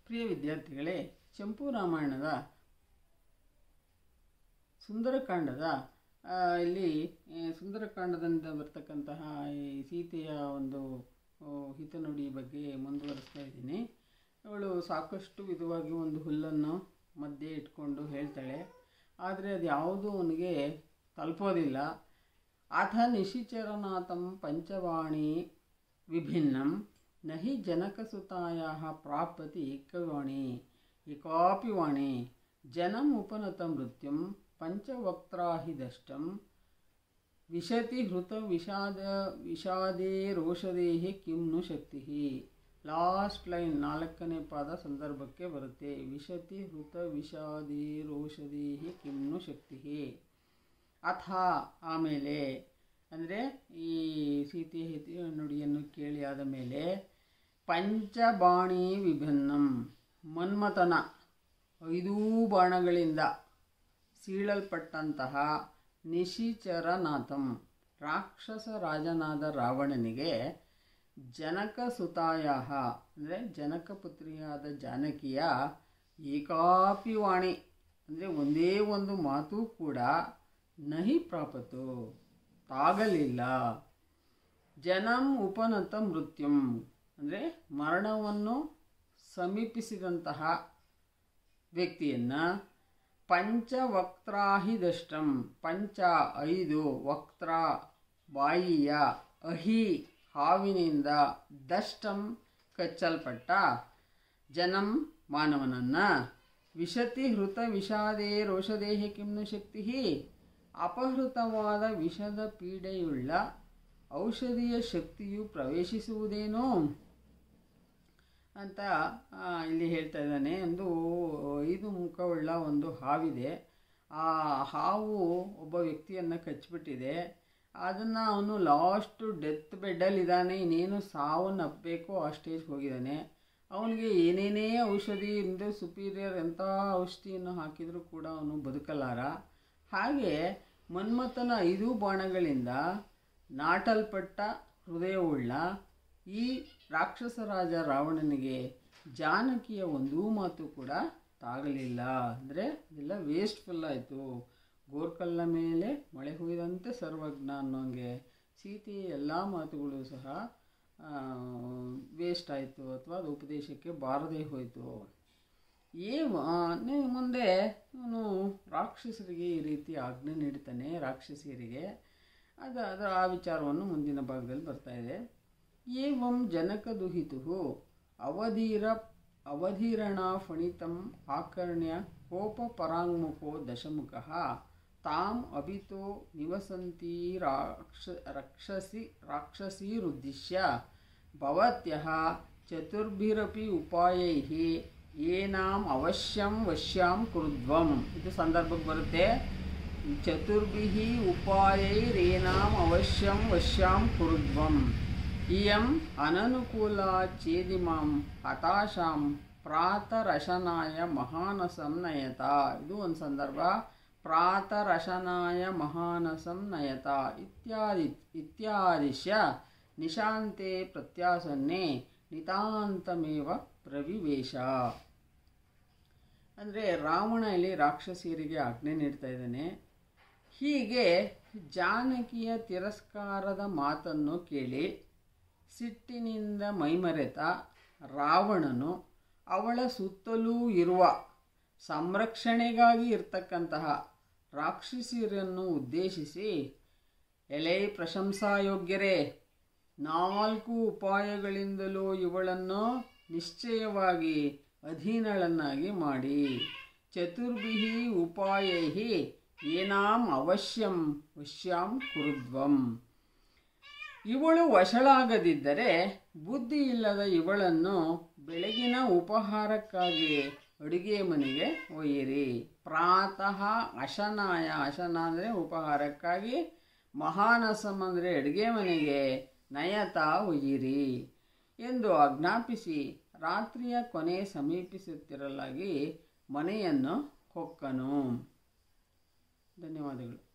ಪ್ರಿಯ ವಿದ್ಯಾರ್ಥಿಗಳೇ, ಚಂಪು ರಾಮಾಯಣದ ಸುಂದರಕಾಂಡದ ಇಲ್ಲಿ ಸುಂದರಕಾಂಡದಿಂದ ಬರ್ತಕ್ಕಂತಹ ಈ ಸೀತೆಯ ಒಂದು ಹಿತನುಡಿ ಬಗ್ಗೆ ಮುಂದುವರಿಸ್ತಾ ಇದ್ದೀನಿ. ಅವಳು ಸಾಕಷ್ಟು ವಿಧವಾಗಿ ಒಂದು ಹುಲ್ಲನ್ನು ಮಧ್ಯೆ ಇಟ್ಕೊಂಡು ಹೇಳ್ತಾಳೆ, ಆದರೆ ಅದು ಯಾವುದೂ ಅವನಿಗೆ ತಲುಪೋದಿಲ್ಲ. ಅಥ ನಿಶಿಚರನಾಥಂ ಪಂಚವಾಣಿ ವಿಭಿನ್ನಂ ನಹಿ ಜನಕಸುತಾಯಾಃ ಪ್ರಾಪ್ಯತಿ ಏಕಾಪಿ ವಾಣಿ ಜನಂ ಉಪನತ ಮೃತ್ಯುಂ ಪಂಚವಕ್ತ್ರಾಹಿ ದಷ್ಟಂ ವಿಶತಿ ಹೃತ ವಿಷಾದೇ ರೋಷದೇಹಿ ಕಿಂ ನು ಶಕ್ತಿ. ಲಾಸ್ಟ್ ಲೈನ್ 4ನೇ ಪಾದ ಸಂದರ್ಭಕ್ಕೆ ಬರುತ್ತೆ. ವಿಶತಿ ಹೃತ ವಿಷಾದೇ ರೋಷದೇಹಿ ಕಿಂ ನು ಶಕ್ತಿ. ಅಥ ಆಮೇಲೆ ಅಂದರೆ ಈ ಸೀತೆಯ ನುಡಿಯನ್ನು ಕೇಳಿ ಆದ ಮೇಲೆ ಪಂಚಬಾಣಿ ವಿಭಿನ್ನಂ ಮನ್ಮಥನ 5 ಬಾಣಗಳಿಂದ ಸೀಳಲ್ಪಟ್ಟಂತಹ ನಿಶಿಚರನಾಥಂ ರಾಕ್ಷಸ ರಾಜನಾದ ರಾವಣನಿಗೆ ಜನಕಸುತಾಯ ಅಂದರೆ ಜನಕಪುತ್ರಿಯಾದ ಜಾನಕಿಯ ಏಕಾಪಿ ವಾಣಿ ಅಂದರೆ ಒಂದೇ ಒಂದು ಮಾತು ಕೂಡ ನಹಿ ಪ್ರಾಪತು ತಾಗಲಿಲ್ಲ. ಜನಂ ಉಪನತ ಮೃತ್ಯುಂ ಅಂದರೆ ಮರಣವನ್ನು ಸಮೀಪಿಸಿದಂತಹ ವ್ಯಕ್ತಿಯನ್ನು ಪಂಚವಕ್ತ್ರಾಹಿ ದಷ್ಟಂ 5 ವಕ್ತ್ರ ಬಾಯಿಯ ಅಹಿ ಹಾವಿನಿಂದ ದಷ್ಟಂ ಕಚ್ಚಲ್ಪಟ್ಟ ಜನಂ ಮಾನವನನ್ನು ವಿಶತಿ ಹೃತ ವಿಷಾದೇ ರೋಷದೇಹಿ ಕಿಂನು ಶಕ್ತಿ ಅಪಹೃತವಾದ ವಿಷದ ಪೀಡೆಯುಳ್ಳ ಔಷಧಿಯ ಶಕ್ತಿಯು ಪ್ರವೇಶಿಸುವುದೇನೋ ಅಂತ ಇಲ್ಲಿ ಹೇಳ್ತಾ ಇದ್ದಾನೆ. ಒಂದು 5 ಮುಖವುಳ್ಳ ಒಂದು ಹಾವಿದೆ. ಆ ಹಾವು ಒಬ್ಬ ವ್ಯಕ್ತಿಯನ್ನು ಕಚ್ಚಿಬಿಟ್ಟಿದೆ. ಅದನ್ನು ಅವನು ಲಾಸ್ಟು ಡೆತ್ ಬೆಡ್ಡಲ್ಲಿದ್ದಾನೆ, ಇನ್ನೇನು ಸಾವನ್ನಪ್ಪಬೇಕೋ ಆ ಸ್ಟೇಜ್ಗೆ ಹೋಗಿದ್ದಾನೆ. ಅವನಿಗೆ ಏನೇನೇ ಔಷಧಿಯಿಂದ ಸುಪೀರಿಯರ್ ಎಂಥ ಔಷಧಿಯನ್ನು ಹಾಕಿದರೂ ಕೂಡ ಅವನು ಬದುಕಲಾರ. ಹಾಗೆ ಮನ್ಮಥನ 5 ಬಾಣಗಳಿಂದ ನಾಟಲ್ಪಟ್ಟ ಹೃದಯವುಳ್ಳ ಈ ರಾಕ್ಷಸ ರಾಜ ರಾವಣನಿಗೆ ಜಾನಕಿಯ ಒಂದೂ ಮಾತು ಕೂಡ ತಾಗಲಿಲ್ಲ. ಅಂದರೆ ಇದೆಲ್ಲ ವೇಸ್ಟ್ಫುಲ್ ಆಯಿತು. ಗೋರ್ಕಲ್ನ ಮೇಲೆ ಮಳೆ ಹುಯ್ದಂತೆ ಸರ್ವಜ್ಞ ಅನ್ನೋಂಗೆ ಸೀತೆಯ ಎಲ್ಲ ಮಾತುಗಳು ಸಹ ವೇಸ್ಟ್ ಆಯಿತು, ಅಥವಾ ಅದು ಉಪದೇಶಕ್ಕೆ ಬಾರದೇ ಹೋಯಿತು. ಮುಂದೆ ಇವನು ರಾಕ್ಷಸರಿಗೆ ಈ ರೀತಿ ಆಜ್ಞೆ ನೀಡ್ತಾನೆ, ರಾಕ್ಷಸಿಯರಿಗೆ. ಅದರ ಆ ವಿಚಾರವನ್ನು ಮುಂದಿನ ಭಾಗದಲ್ಲಿ ಬರ್ತಾ ಇದೆ. ಏವಂ ಜನಕದುಹಿತು ಅವಧೀರಣಾ ಫಣಿತಂ ಆಕರ್ಣ್ಯ ಕೋಪ ಪರಾಂಗುಖೋ ದಶಮುಖಃ ತಾಂ ಅಭಿತೋ ನಿವಸಂತಿ ರಾಕ್ಷಸೀರುದ್ದಿಶ್ಯ ಭವತ್ಯಃ ಚತುರ್ಭಿರಪಿ ಉಪಾಯೈಃ ಏನಾಂ ಅವಶ್ಯಂ ವಶ್ಯಾಂ ಕುರುಧ್ವಂ. ಇದು ಸಂದರ್ಭಕ್ಕೆ ಬರುತ್ತೆ. ಚತುರ್ಭಿಃ ಉಪಾಯೈರೇನಾಂ ಅವಶ್ಯಂ ವಶ್ಯಾಂ ಕುರುಧ್ವಂ ಇಯಂ ಅನನುಕೂಲಾ ಚೇದಿಮಾಂ ಹತಾಶಾಂ ಪ್ರಾತರಶನಾಯ ಮಹಾನಸಂ ನಯತ. ಇದು ಒಂದು ಸಂದರ್ಭ. ಪ್ರಾತರಶನಾಯ ಮಹಾನಸಂ ನಯತ ಇತ್ಯಾದಿಶ್ಯ ನಿಶಾಂತೆ ಪ್ರತ್ಯಾಸನ್ನೇ ನಿತಾಂತಮೇವ ಪ್ರವಿವೇಶ. ಅಂದರೆ ರಾವಣ ಇಲ್ಲಿ ರಾಕ್ಷಸಿಯರಿಗೆ ಆಜ್ಞೆ ನೀಡ್ತಾ ಇದ್ದಾನೆ. ಹೀಗೆ ಜಾನಕಿಯ ತಿರಸ್ಕಾರದ ಮಾತನ್ನು ಕೇಳಿ ಸಿಟ್ಟಿನಿಂದ ಮೈಮರೆತ ರಾವಣನು ಅವಳ ಸುತ್ತಲೂ ಇರುವ ಸಂರಕ್ಷಣೆಗಾಗಿ ಇರ್ತಕ್ಕಂತಹ ರಾಕ್ಷಸಿಯರನ್ನು ಉದ್ದೇಶಿಸಿ, ಎಲೆ ಪ್ರಶಂಸಾಯೋಗ್ಯರೇ, 4 ಉಪಾಯಗಳಿಂದಲೂ ಇವಳನ್ನು ನಿಶ್ಚಯವಾಗಿ ಅಧೀನಳನ್ನಾಗಿ ಮಾಡಿ. ಚತುರ್ಭಿಃ ಉಪಾಯೈಃ ಏನಾಂ ಅವಶ್ಯಂ ವಶ್ಯಾಂ ಕುರುಧ್ವಂ. ಇವಳು ವಶಳಾಗದಿದ್ದರೆ ಬುದ್ಧಿ ಇಲ್ಲದ ಇವಳನ್ನು ಬೆಳಗಿನ ಉಪಹಾರಕ್ಕಾಗಿ ಅಡುಗೆ ಮನೆಗೆ ಒಯ್ಯಿರಿ. ಪ್ರಾತಃ ಅಶನಾಯ, ಅಶನ ಅಂದರೆ ಉಪಹಾರಕ್ಕಾಗಿ, ಮಹಾನಸಂ ಅಂದರೆ ಅಡುಗೆ ಮನೆಗೆ ನಯತ ಒಯ್ಯಿರಿ ಎಂದು ಆಜ್ಞಾಪಿಸಿ ರಾತ್ರಿಯ ಕೊನೆ ಸಮೀಪಿಸುತ್ತಿರಲಾಗಿ ಮನೆಯನ್ನು ಹೊಕ್ಕನು. ಧನ್ಯವಾದಗಳು.